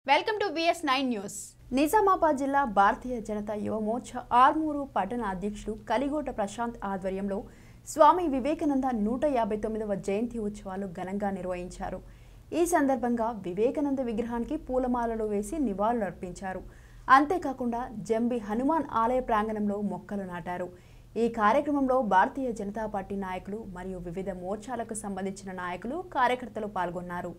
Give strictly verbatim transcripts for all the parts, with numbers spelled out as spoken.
Welcome to V S nine news. Nizamabad జిల్లా భారతీయ జనతా యువ మోర్చా ఆర్మూరు పట్టణ అధ్యక్షుడు కలిగోట ప్రశాంత్ ఆధ్వర్యంలో స్వామి వివేకానంద నూట యాభై తొమ్మిదవ జయంతి ఉత్సవాలు ఘనంగా నిర్వహించారు. ఈ సందర్భంగా వివేకానంద విగ్రహానికి పూలమాలలు వేసి నివాళులర్పించారు. అంతేకాకుండా జంబి హనుమాన్ ఆలయ ప్రాంగణంలో మొక్కలు నాటారు. ఈ కార్యక్రమంలో భారతీయ జనతా పార్టీ నాయకులు మరియు వివిధ మోర్చాలకు సంబంధించిన నాయకులు కార్యకర్తలు పాల్గొన్నారు.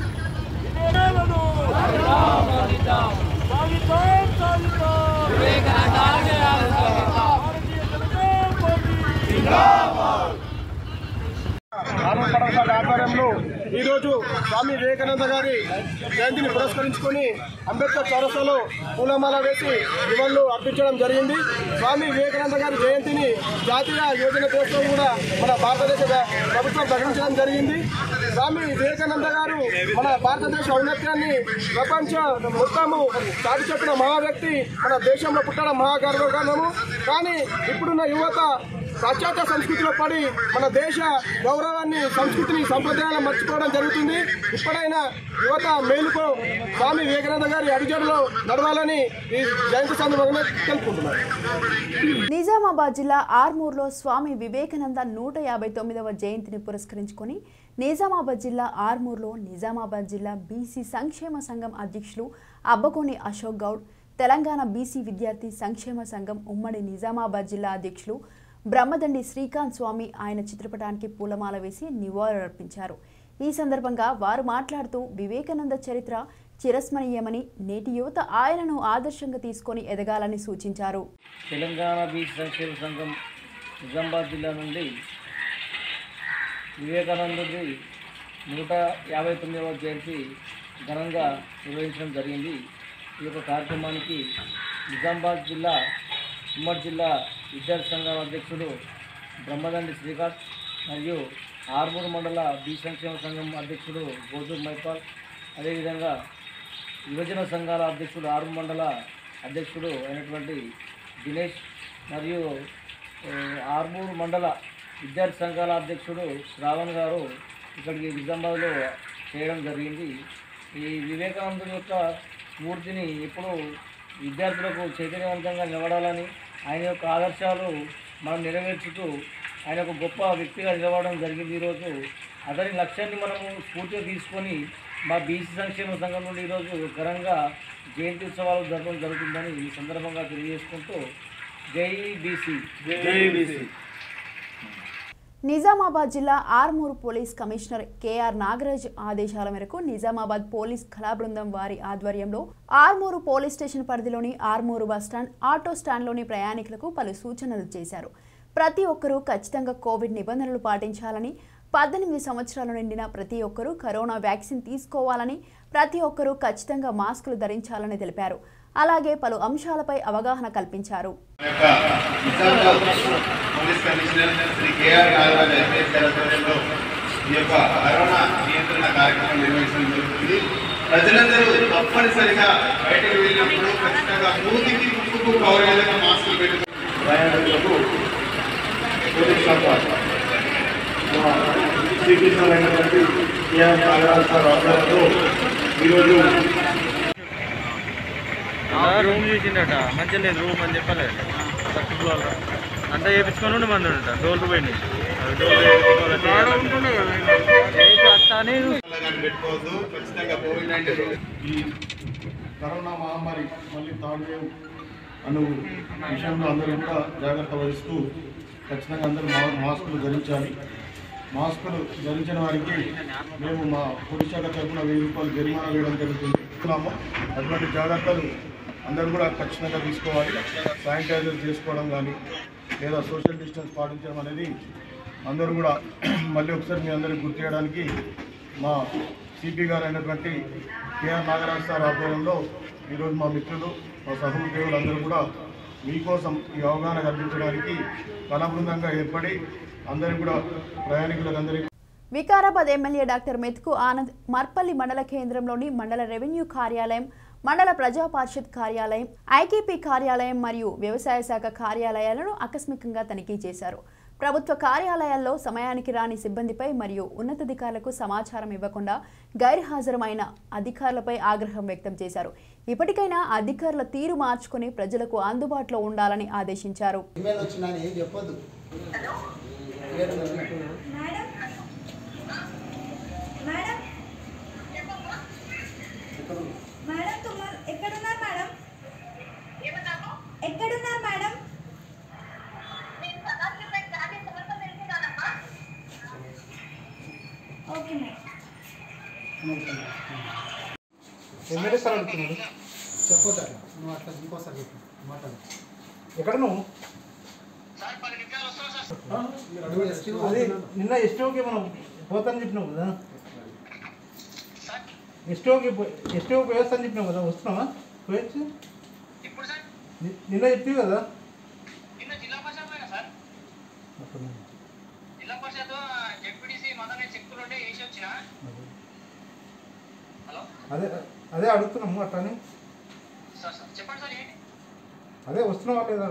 ఆధ్వర్యంలో ఈరోజు స్వామి వివేకానంద గారి జయంతిని పురస్కరించుకొని అంబేద్కర్ చౌరస్తాలో పూలమాల వేసి నివాళులు అర్పించడం జరిగింది. స్వామి వివేకానంద గారి జయంతిని జాతీయ యువజన దినోత్సవం కూడా మన భారతదేశ ప్రభుత్వం ప్రకటించడం జరిగింది. స్వామి వివేకానంద గారు మన భారతదేశ ఔన్నత్యాన్ని ప్రపంచ మొత్తము చాటి చెప్పిన మహా వ్యక్తి, మన దేశంలో పుట్టడం మహాగర్వకారణము. కానీ ఇప్పుడున్న యువత పాశ్చాత్య సంస్కృతిలో పడి మన దేశ గౌరవాన్ని, సంస్కృతిని, సంప్రదాయాలను మర్చిపోవడం జరుగుతుంది. ఇప్పుడైనా యువత మేలుకో స్వామి వివేకానంద గారి అడుగుజాడలో నడవాలని ఈ జయంతి సందర్భంగా తెలుపుకుంటున్నారు. నిజామాబాద్ జిల్లా ఆర్మూర్లో స్వామి వివేకానంద నూట యాభై తొమ్మిదవ జయంతిని పురస్కరించుకొని నిజామాబాద్ జిల్లా ఆర్మూర్లో నిజామాబాద్ జిల్లా బీసీ సంక్షేమ సంఘం అధ్యక్షులు అబ్బకోని అశోక్ గౌడ్, తెలంగాణ బీసీ విద్యార్థి సంక్షేమ సంఘం ఉమ్మడి నిజామాబాద్ జిల్లా అధ్యక్షులు బ్రహ్మదండి శ్రీకాంత్ స్వామి ఆయన చిత్రపటానికి పూలమాల వేసి నివాళులర్పించారు. ఈ సందర్భంగా వారు మాట్లాడుతూ వివేకానంద చరిత్ర చిరస్మరణీయమని, నేటి యువత ఆయనను ఆదర్శంగా తీసుకొని ఎదగాలని సూచించారు. తెలంగాణ బీసీ సంక్షేమ సంఘం నిజామాబాద్ జిల్లా నుండి వివేకానందుడి నూట యాభై తొమ్మిదవ జయంతి ఘనంగా నిర్వహించడం జరిగింది. ఈ యొక్క కార్యక్రమానికి నిజామాబాద్ జిల్లా ఉమ్మడి జిల్లా విద్యార్థి సంఘం అధ్యక్షుడు బ్రహ్మదండి శ్రీకాంత్ మరియు ఆర్మూరు మండల బీ సంక్షేమ సంఘం అధ్యక్షుడు గోజూర్ మైపాల్, అదేవిధంగా యువజన సంఘాల అధ్యక్షుడు ఆర్మూరు మండల అధ్యక్షుడు అయినటువంటి దినేష్ మరియు ఆర్మూరు మండల విద్యార్థి సంఘాల అధ్యక్షుడు శ్రావణ్ గారు ఇక్కడికి నిజామాబాద్లో చేయడం జరిగింది. ఈ వివేకానందుని యొక్క స్ఫూర్తిని ఎప్పుడూ విద్యార్థులకు చైతన్యవంతంగా నిలబడాలని, ఆయన యొక్క ఆదర్శాలు మనం నెరవేర్చుతూ ఆయన ఒక గొప్ప వ్యక్తిగా నిలబడడం జరిగింది. ఈరోజు అతని లక్ష్యాన్ని మనము స్ఫూర్తిగా తీసుకొని మా బీసీ సంక్షేమ సంఘం నుండి ఈరోజు ఘనంగా జయంతి ఉత్సవాలు జరపడం జరుగుతుందని ఈ సందర్భంగా తెలియజేసుకుంటూ జై బీసీ జై బీసీ. నిజామాబాద్ జిల్లా Armoor police commissioner KR Nagaraj ఆదేశాల మేరకు నిజామాబాద్ పోలీస్ కళా బృందం వారి ఆధ్వర్యంలో ఆర్మూరు పోలీస్ స్టేషన్ పరిధిలోని ఆర్మూరు బస్టాండ్, ఆటో స్టాండ్లోని ప్రయాణికులకు పలు సూచనలు చేశారు. ప్రతి ఒక్కరూ ఖచ్చితంగా కోవిడ్ నిబంధనలు పాటించాలని, పద్దెనిమిది సంవత్సరాలు నిండిన ప్రతి ఒక్కరూ కరోనా వ్యాక్సిన్ తీసుకోవాలని, ప్రతి ఒక్కరూ ఖచ్చితంగా మాస్కులు ధరించాలని తెలిపారు. అలాగే పలు అంశాలపై అవగాహన కల్పించారు. ప్రజలందరూ తప్పనిసరిగా బయటకు వెళ్ళినప్పుడు ఖచ్చితంగా మూతికి ముక్కుకు కవర్ అయ్యేలా మాస్కులు పెట్టుకుని ప్రయాణికులకు పోలీస్ శాఖ శ్రీకృష్ణమైనటువంటి కేఆర్ నాగరాజ్ సార్ ఆధ్వర్యంలో ఈరోజు రూమ్ చూసిండట, మంచిగా లేదు రూమ్ అని చెప్పలేదు. అంతా చేయించుకొని మంది ఉంట డోర్లు పోయినాయి. పెట్టుకోవద్దు. ఖచ్చితంగా కోవిడ్ నైన్టీన్ ఈ కరోనా మహమ్మారి మళ్ళీ థర్డ్ వేవ్ అను విషయంలో అందరూ కూడా జాగ్రత్త వహిస్తూ ఖచ్చితంగా అందరూ మాస్కులు ధరించాలి. మాస్కులు ధరించిన వారికి మేము మా పోలీస్ శాఖ తరఫున వెయ్యి రూపాయలు జరిమానా వేయడం జరుగుతుంది. అటువంటి జాగ్రత్తలు అందరూ కూడా ఖచ్చితంగా తీసుకోవాలి. శానిటైజర్ చేసుకోవడం కానీ లేదా సోషల్ డిస్టెన్స్ పాటించడం అనేది అందరూ కూడా మళ్ళీ ఒకసారి మీ అందరికీ గుర్తు చేయడానికి మా సిపి గారు అయినటువంటి కేఆర్ నాగరాజ్ సార్ ఆధ్వర్యంలో ఈరోజు మా మిత్రులు, మా సహోద్యోగులు అందరూ కూడా మీకోసం ఈ అవగాహన కల్పించడానికి కళాబృందంగా ఏర్పడి అందరికీ కూడా ప్రయాణికులకు అందరికీ. వికారాబాద్ ఎమ్మెల్యే డాక్టర్ మెతుకు ఆనంద్ మర్పల్లి మండల కేంద్రంలోని మండల రెవెన్యూ కార్యాలయం, మండల ప్రజా పరిషత్ కార్యాలయం, ఐకేపీ కార్యాలయం మరియు వ్యవసాయ శాఖ కార్యాలయాలను ఆకస్మికంగా తనిఖీ చేశారు. ప్రభుత్వ కార్యాలయాల్లో సమయానికి రాని సిబ్బందిపై మరియు ఉన్నతాధికారులకు సమాచారం ఇవ్వకుండా గైర్హాజరమైన అధికారులపై ఆగ్రహం వ్యక్తం చేశారు. ఇప్పటికైనా అధికారుల తీరు మార్చుకుని ప్రజలకు అందుబాటులో ఉండాలని ఆదేశించారు. ఎమ్మెల్యే సార్ అడుగుతున్నాడు చెప్పొద్దా నువ్వు అట్లా ఇంకోసారి చెప్పు మాట్లాడు ఎక్కడ నువ్వు అదే నిన్న ఎస్టోకి మనం పోతానని చెప్పినావు కదా ఎస్టోకి ఎస్టో పోయేస్తా అని చెప్పినావు కదా వస్తున్నావా పోయొచ్చు నిన్న చెప్తావు కదా అదే అదే అడుగుతున్నాము అట్లానే అదే వస్తున్నావా లేదా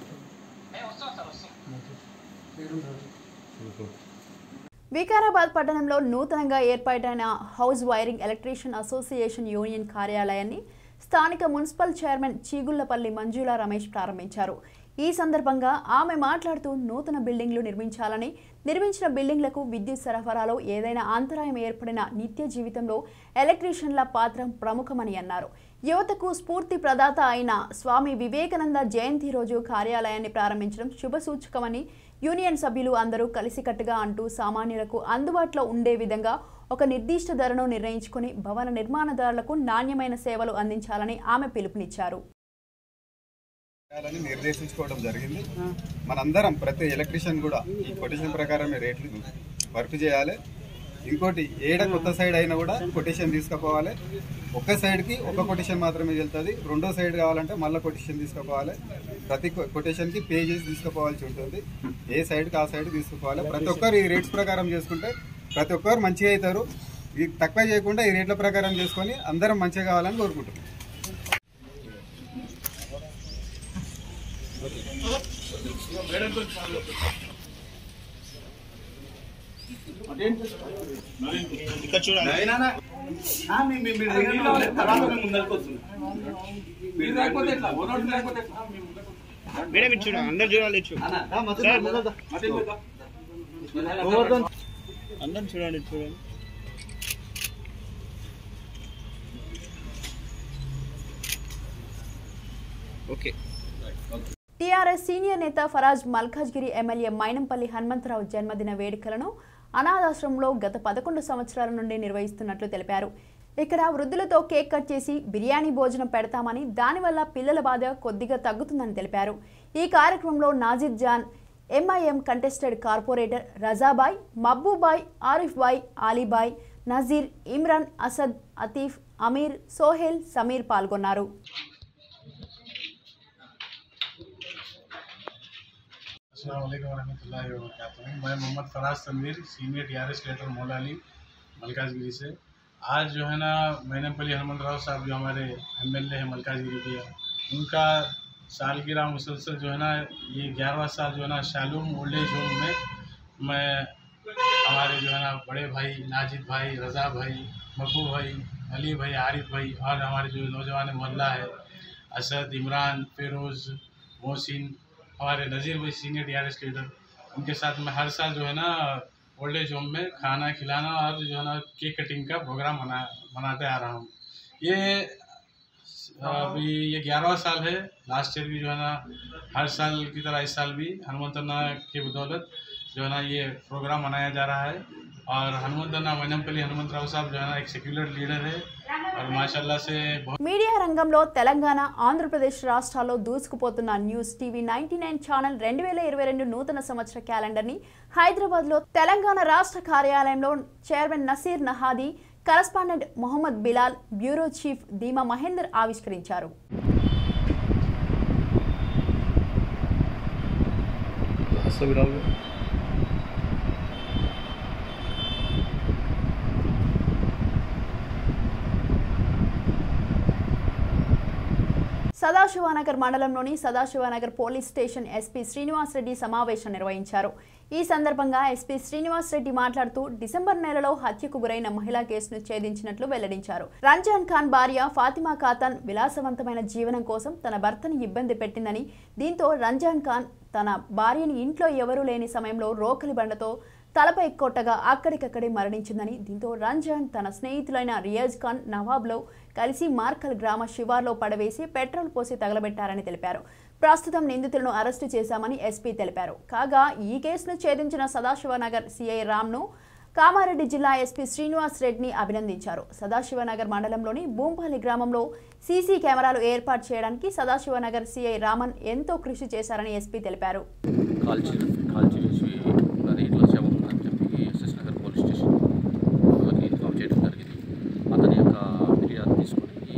వికారాబాద్ పట్టణంలో నూతనంగా ఏర్పాటైన house wiring electrician association union కార్యాలయాన్ని స్థానిక మున్సిపల్ చైర్మన్ చీగుళ్లపల్లి మంజుల రమేష్ ప్రారంభించారు. ఈ సందర్భంగా ఆమె మాట్లాడుతూ నూతన బిల్డింగ్లు నిర్మించాలని, నిర్మించిన బిల్డింగ్లకు విద్యుత్ సరఫరాలో ఏదైనా అంతరాయం ఏర్పడిన నిత్య జీవితంలో ఎలక్ట్రీషియన్ల పాత్ర ప్రముఖమని అన్నారు. యువతకు స్ఫూర్తి ప్రదాత అయిన స్వామి వివేకానంద జయంతి రోజు కార్యాలయాన్ని ప్రారంభించడం శుభసూచకమని యూనియన్ సభ్యులు అందరూ కలిసికట్టుగా అంటూ సామాన్యులకు అందుబాటులో ఉండే విధంగా ఒక నిర్దిష్ట ధరను నిర్ణయించుకుని భవన నిర్మాణదారులకు నాణ్యమైన సేవలు అందించాలని ఆమె పిలుపునిచ్చారు. నిర్దేశించుకోవడం జరిగింది. మనందరం ప్రతి ఎలక్ట్రీషియన్ కూడా ఈ కొటేషన్ ప్రకారమే రేట్లు వర్క్ చేయాలి. ఇంకోటి ఏడ కొత్త సైడ్ అయినా కూడా కొటేషన్ తీసుకుపోవాలి. ఒక్క సైడ్కి ఒక కొటేషన్ మాత్రమే వెళ్తుంది. రెండో సైడ్ కావాలంటే మళ్ళీ కొటేషన్ తీసుకుపోవాలి. ప్రతి కొటేషన్కి పే చేసి తీసుకుపోవాల్సి ఉంటుంది. ఏ సైడ్కి ఆ సైడ్ తీసుకుపోవాలి. ప్రతి ఒక్కరు ఈ రేట్స్ ప్రకారం చేసుకుంటే ప్రతి ఒక్కరు మంచిగా అవుతారు. ఇది తక్కువ చేయకుండా ఈ రేట్ల ప్రకారం చేసుకొని అందరం మంచిగా కావాలని కోరుకుంటున్నాం. అందరు చూడాలి అందరు చూడండి చూడండి ఓకే. టీఆర్ఎస్ సీనియర్ నేత ఫరాజ్ మల్కాజ్గిరి ఎమ్మెల్యే మైనంపల్లి హనుమంతరావు జన్మదిన వేడుకలను అనాథాశ్రమంలో గత పదకొండు సంవత్సరాల నుండి నిర్వహిస్తున్నట్లు తెలిపారు. ఇక్కడ వృద్ధులతో కేక్ కట్ చేసి బిర్యానీ భోజనం పెడతామని, దానివల్ల పిల్లల బాధ కొద్దిగా తగ్గుతుందని తెలిపారు. ఈ కార్యక్రమంలో Najid Jan, MIM contested corporator Razabhai, Mabbubhai, Arifbhai, Alibhai, Nazir, Imran, Asad, Atif, Amir, Sohel, Sameer పాల్గొన్నారు. अस्सलाम वालेकुम रहमतुल्लाहि व बरकातुहू। मैं Mohammed Faraz Tanveer, senior TRS leader Moulali Malkajgiri से। आज जो है ना मैनमपल्ली हनुमंतराव साहब जो हमारे एमएलए हैं मलकाजगिरी के, उनका सालगिरह मुसलसल जो है ना ये ग्यारहवां साल जो है ना शालूम ओल्ड एज होम में मैं हमारे जो है ना बड़े भाई नाजिद भाई, रज़ा भाई, मकबू भाई, अली भाई, आरिफ भाई और हमारे जो नौजवान मोहल्ला है असद, इमरान, फिरोज़, मोहसिन, हमारे नज़ीर भाई सीनियर टीआरएस लीडर, उनके साथ में हर साल जो है ना ओल्ड एज होम में खाना खिलाना और जो है ना केक कटिंग का प्रोग्राम मना मनाते आ रहा हूँ। ये अभी ये ग्यारहवां साल है। लास्ट ईयर भी जो है ना हर साल की तरह इस साल भी हनुमंतना की बदौलत जो है ना ये प्रोग्राम मनाया जा रहा है। और हनुमंतना मैनमपल्ली हनुमंतराव साहब जो है ना एक सेक्युलर लीडर है और माशाल्लाह से మీడియా రంగంలో తెలంగాణ, ఆంధ్రప్రదేశ్ రాష్ట్రాల్లో దూసుకుపోతున్న news TV ninety nine channel రెండు వేల ఇరవై రెండు నూతన సంవత్సర క్యాలెండర్ని హైదరాబాద్లో తెలంగాణ రాష్ట్ర కార్యాలయంలో chairman Naseer Nahadi, correspondent Mohammed Bilal, bureau chief Deema Mahender ఆవిష్కరించారు. సదాశివనగర్ మండలంలోని Sadashivnagar police station SP Srinivas Reddy సమావేశం నిర్వహించారు. ఈ సందర్భంగా ఎస్పీ శ్రీనివాస్ రెడ్డి మాట్లాడుతూ డిసెంబర్ నెలలో హత్యకు గురైన మహిళా కేసును ఛేదించినట్లు వెల్లడించారు. రంజాన్ ఖాన్ భార్య ఫాతిమా ఖాతన్ విలాసవంతమైన జీవనం కోసం తన భర్తని ఇబ్బంది పెట్టిందని, దీంతో రంజాన్ ఖాన్ తన భార్యని ఇంట్లో ఎవరూ లేని సమయంలో రోకలి బండతో తలపై కొట్టగా అక్కడికక్కడే మరణించిందని, దీంతో రంజాన్ తన స్నేహితులైన రియాజ్ ఖాన్, నవాబ్లో కలిసి మార్కల్ గ్రామ శివార్లో పడవేసి పెట్రోల్ పోసి తగలబెట్టారని తెలిపారు. ప్రస్తుతం నిందితులను అరెస్టు చేశామని ఎస్పీ తెలిపారు. కాగా ఈ కేసును ఛేదించిన సదాశివనగర్ సిఐ రామ్ను కామారెడ్డి జిల్లా ఎస్పీ శ్రీనివాస్ రెడ్డిని అభినందించారు. సదాశివనగర్ మండలంలోని భూంపల్లి గ్రామంలో సీసీ కెమెరాలు ఏర్పాటు చేయడానికి సదాశివనగర్ సిఐ రామన్ ఎంతో కృషి చేశారని ఎస్పీ తెలిపారు. నగర్ పోలీస్ స్టేషన్ వాళ్ళకి ఇన్ఫామ్ చేయడం జరిగింది. అతని యొక్క ఫిర్యాదు తీసుకొని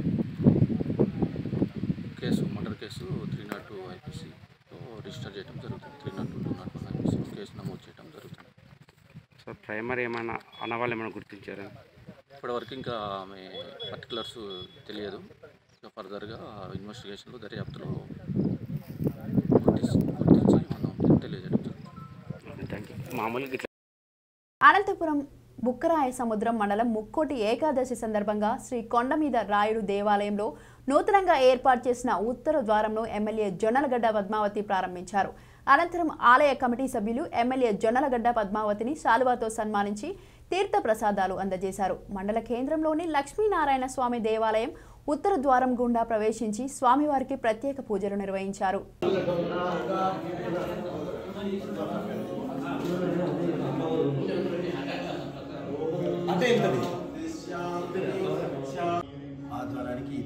case murder case three nought two ఐపీసీతో రిజిస్టర్ చేయడం జరుగుతుంది. Three nought two two nought one IPC case నమోదు చేయడం జరుగుతుంది. సో ప్రైమరీ ఏమైనా అన్నవాళ్ళు ఏమైనా గుర్తించారా? ఇప్పటివరకు ఇంకా ఆమె పర్టికులర్స్ తెలియదు. ఇంకా ఫర్దర్గా ఇన్వెస్టిగేషన్లో దర్యాప్తులో గుర్తించి గుర్తించి మనం తెలియజేయడం జరుగుతుంది. Thank you. మామూలుగా అనంతపురం బుక్కరాయ సముద్రం మండలం ముక్కోటి ఏకాదశి సందర్భంగా శ్రీ కొండమీద రాయుడు దేవాలయంలో నూతనంగా ఏర్పాటు చేసిన ఉత్తర ద్వారంను ఎమ్మెల్యే జొన్నలగడ్డ పద్మావతి ప్రారంభించారు. అనంతరం ఆలయ కమిటీ సభ్యులు ఎమ్మెల్యే జొన్నలగడ్డ పద్మావతిని శాలువాతో సన్మానించి తీర్థ ప్రసాదాలు అందజేశారు. మండల కేంద్రంలోని లక్ష్మీనారాయణ స్వామి దేవాలయం ఉత్తర ద్వారం గుండా ప్రవేశించి స్వామివారికి ప్రత్యేక పూజలు నిర్వహించారు. ఆధ్వర్యానికి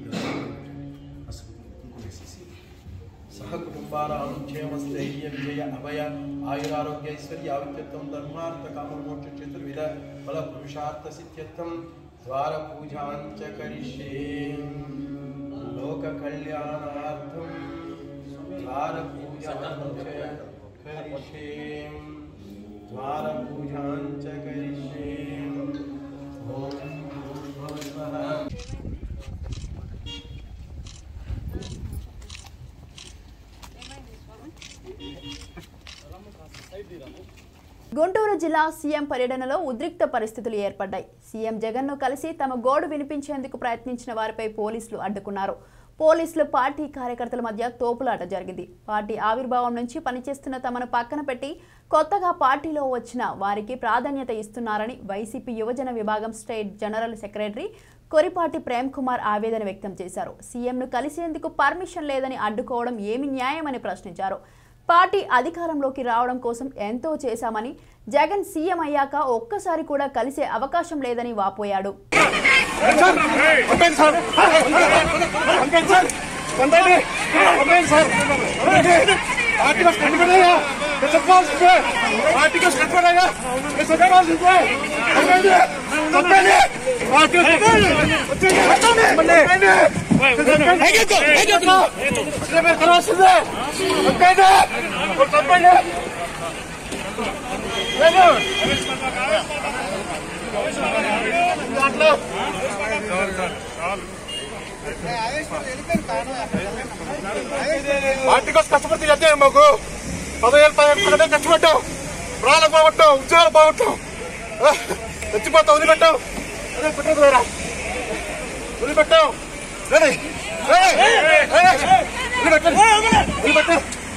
సహ కుటుంబారాం క్షేమస్థైర్య విజయ అభయ ఆయురారోగ్య ఐశ్వర్యావిత్యత్వం ధర్మార్థ కామమోక్ష చతుర్విధ ఫల పురుషార్థ సిద్ధ్యత్వం ద్వార పూజాంచ కరిష్యే లోక కళ్యాణార్థం ద్వార పూజాంచ కరిష్యే ద్వార పూజాంచ కరిష్యే. ఓం భూర్భువః. గుంటూరు జిల్లా సీఎం పర్యటనలో ఉద్రిక్త పరిస్థితులు ఏర్పడ్డాయి. సీఎం జగన్ను కలిసి తమ గోడు వినిపించేందుకు ప్రయత్నించిన వారిపై పోలీసులు అడ్డుకున్నారు. పోలీసులు పార్టీ కార్యకర్తల మధ్య తోపులాట జరిగింది. పార్టీ ఆవిర్భావం నుంచి పనిచేస్తున్న తమను పక్కన పెట్టి కొత్తగా పార్టీలో వచ్చిన వారికి ప్రాధాన్యత ఇస్తున్నారని వైసీపీ యువజన విభాగం state general secretary Koripati Prem Kumar ఆవేదన వ్యక్తం చేశారు. సీఎంను కలిసేందుకు పర్మిషన్ లేదని అడ్డుకోవడం ఏమి న్యాయమని ప్రశ్నించారు. పార్టీ అధికారంలోకి రావడం కోసం ఎంతో చేశామని, జగన్ సీఎం అయ్యాక ఒక్కసారి కూడా కలిసే అవకాశం లేదని వాపోయాడు. పార్టీ కోసం కష్టపడితే చెప్తే మాకు పదివేలు పదిహేను పదిహేను కష్టపడ్డాం, ప్రాణాలకు బాగొట్టాం, ఉద్యోగాలు బాగొట్టాం, చచ్చిపోతాం, వదిలిపెట్టాం, అదే పెట్టదు వేరా వదిలిపెట్టాం, వదిలిపెట్టాం.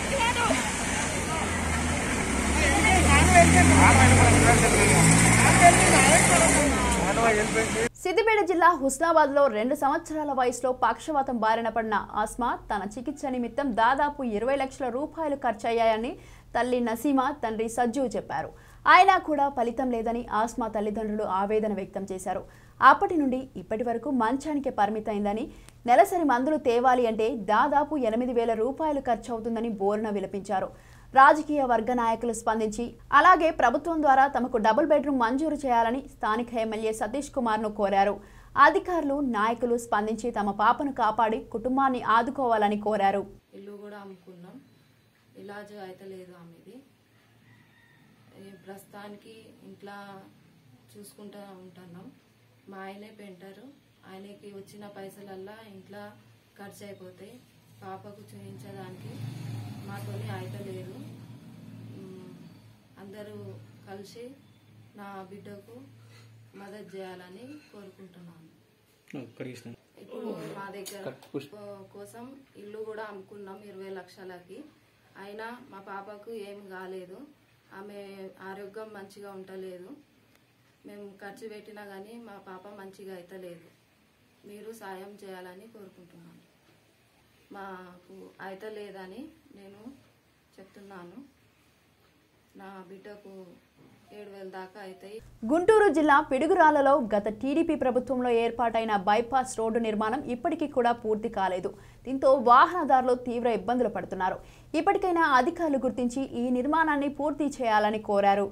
సిద్దిపేట జిల్లా హుస్నాబాద్ లో రెండు సంవత్సరాల వయసులో పక్షవాతం బారిన పడిన ఆస్మా తన చికిత్స నిమిత్తం దాదాపు ఇరవై లక్షల రూపాయలు ఖర్చయ్యాయని తల్లి నసీమా, తండ్రి సజ్జు చెప్పారు. అయినా కూడా ఫలితం లేదని ఆస్మా తల్లిదండ్రులు ఆవేదన వ్యక్తం చేశారు. అప్పటి నుండి ఇప్పటి వరకు మంచానికి పరిమితమైందని, నెలసరి మందులు తేవాలి అంటే దాదాపు ఎనిమిది వేల రూపాయలు ఖర్చు అవుతుందని బోరున విలపించారు. రాజకీయ వర్గ నాయకులు స్పందించి అలాగే ప్రభుత్వం ద్వారా తమకు డబుల్ బెడ్రూమ్ మంజూరు చేయాలని స్థానిక ఎమ్మెల్యే సతీష్ కుమార్ ను కోరారు. అధికారులు, నాయకులు స్పందించి తమ పాపను కాపాడి కుటుంబాన్ని ఆదుకోవాలని కోరారు. ఇల్లు కూడా అమ్ముకున్నాం, ఇలాజ్ అయితే లేదు ఆమెది. ప్రస్తుతానికి ఇంట్లో చూసుకుంటూ ఉంటున్నాం. మా ఆయనే పెంటారు, ఆయనకి వచ్చిన పైసలల్లా ఇంట్లో ఖర్చు అయిపోతాయి. పాపకు చూపించడానికి మాతోనే అయితే లేదు. అందరూ కలిసి నా బిడ్డకు మద్దతు చేయాలని కోరుకుంటున్నాను. ఇప్పుడు మా దగ్గర కోసం ఇల్లు కూడా అమ్ముకున్నాం ఇరవై లక్షలకి. అయినా మా పాపకు ఏం కాలేదు. ఆమె ఆరోగ్యం మంచిగా ఉండలేదు. మేము ఖర్చు పెట్టినా కానీ మా పాప మంచిగా అయితలేదు. మీరు సాయం చేయాలని కోరుకుంటున్నాను. మాకు అయితలేదని నేను చెప్తున్నాను. నా బిడ్డకు ఏడు వేల దాకా అవుతాయి. గుంటూరు జిల్లా పిడుగురాలలో గత టీడీపీ ప్రభుత్వంలో ఏర్పాటైన బైపాస్ రోడ్డు నిర్మాణం ఇప్పటికీ కూడా పూర్తి కాలేదు. దీంతో వాహనదారులు తీవ్ర ఇబ్బందులు పడుతున్నారు. ఇప్పటికైనా అధికారులు గుర్తించి ఈ నిర్మాణాన్ని పూర్తి చేయాలని కోరారు.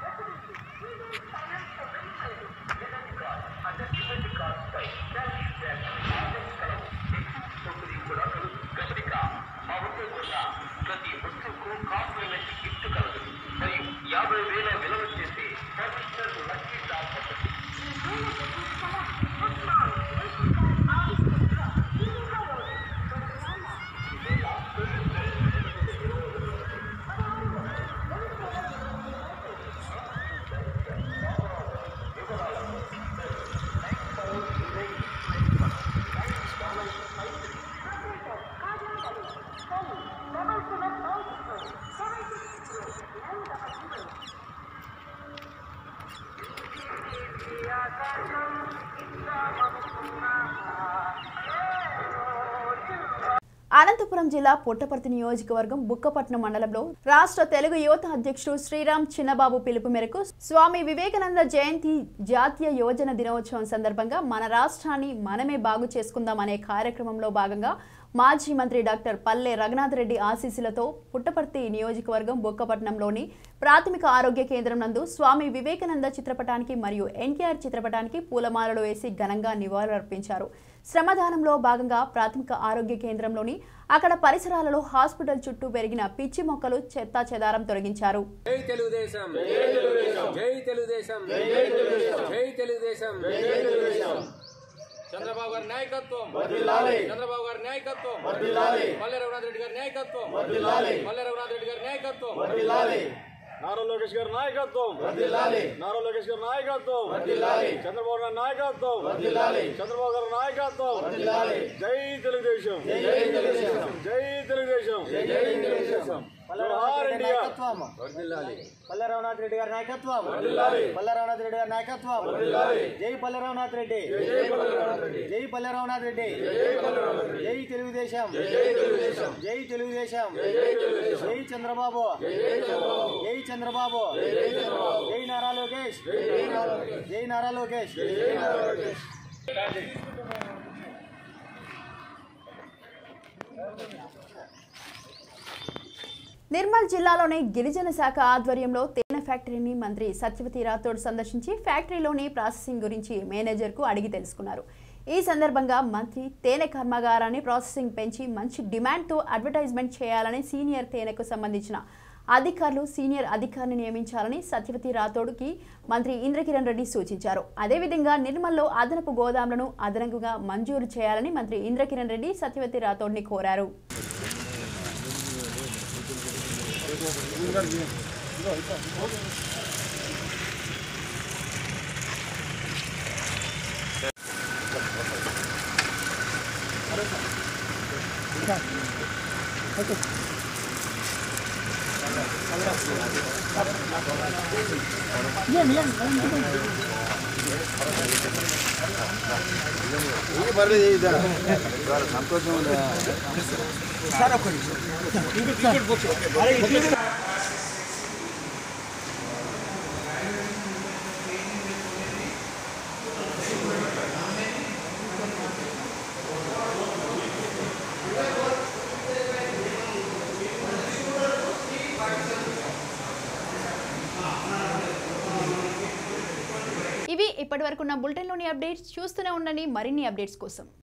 అనంతపురం జిల్లా పుట్టపర్తి నియోజకవర్గం బుక్కపట్నం మండలంలో రాష్ట్ర తెలుగు యువత అధ్యక్షుడు శ్రీరామ్ చిన్నబాబు పిలుపు మేరకు స్వామి వివేకానంద జయంతి జాతీయ యువజన దినోత్సవం సందర్భంగా మన రాష్ట్రాన్ని మనమే బాగు చేసుకుందాం అనే కార్యక్రమంలో భాగంగా మాజీ మంత్రి డాక్టర్ పల్లె రఘునాథ్ రెడ్డి ఆశీస్సులతో పుట్టపర్తి నియోజకవర్గం బుక్కపట్నంలోని ప్రాథమిక ఆరోగ్య కేంద్రం నందు స్వామి వివేకానంద చిత్రపటానికి మరియు ఎన్టీఆర్ చిత్రపటానికి పూలమాలలు వేసి ఘనంగా నివాళులర్పించారు. శ్రమదానంలో భాగంగా ప్రాథమిక ఆరోగ్య కేంద్రంలోని అక్కడ పరిసరాలలో హాస్పిటల్ చుట్టూ పెరిగిన పిచ్చి మొక్కలు చెత్తా చెదారం తొలగించారు. జై తెలుగుదేశం, జై తెలుగుదేశం, జై తెలుగుదేశం. చంద్రబాబు గారి నాయకత్వం, చంద్రబాబు గారి నాయకత్వం, పల్లె రఘునాథ్ రెడ్డి గారి నాయకత్వం, పల్లె రఘునాథ్ రెడ్డి గారి నాయకత్వం, నారా లోకేష్ గారి నాయకత్వం, నారా లోకేష్ గారి నాయకత్వం, చంద్రబాబు గారి నాయకత్వం, చంద్రబాబు గారి నాయకత్వం. జై తెలుగుదేశం, జై తెలుగుదేశం, జై తెలుగుదేశం, జై తెలుగుదేశం. పల్లె రఘునాథ్ రెడ్డి గారి నాయకత్వం, పల్లె రఘునాథ్ రెడ్డి గారి నాయకత్వం. జై పల్లె రఘునాథ్ రెడ్డి, జై పల్లె రఘునాథ్ రెడ్డి, జై తెలుగుదేశం, జై తెలుగుదేశం, జై చంద్రబాబు, జై చంద్రబాబు, జై నారా లోకేష్, జై నారా లోకేష్. నిర్మల్ జిల్లాలోని గిరిజన శాఖ ఆధ్వర్యంలో తేనె ఫ్యాక్టరీని మంత్రి సత్యవతి రాథోడ్ సందర్శించి ఫ్యాక్టరీలోని ప్రాసెసింగ్ గురించి మేనేజర్కు అడిగి తెలుసుకున్నారు. ఈ సందర్భంగా మంత్రి తేనె కర్మాగారాన్ని ప్రాసెసింగ్ పెంచి మంచి డిమాండ్తో అడ్వర్టైజ్మెంట్ చేయాలని సీనియర్ తేనెకు సంబంధించిన అధికారులు సీనియర్ అధికారిని నియమించాలని సత్యవతి రాథోడ్కి మంత్రి ఇంద్రకిరణ్ రెడ్డి సూచించారు. అదేవిధంగా నిర్మల్లో అదనపు గోదాంలను అదనంగా మంజూరు చేయాలని మంత్రి ఇంద్రకిరణ్ రెడ్డి సత్యవతి రాథోడ్ని కోరారు. సంతోషం ఇవి ఇప్పటివరకున్న బులెటిన్లోని అప్డేట్స్. చూస్తూనే ఉండండి మరిన్ని అప్డేట్స్ కోసం.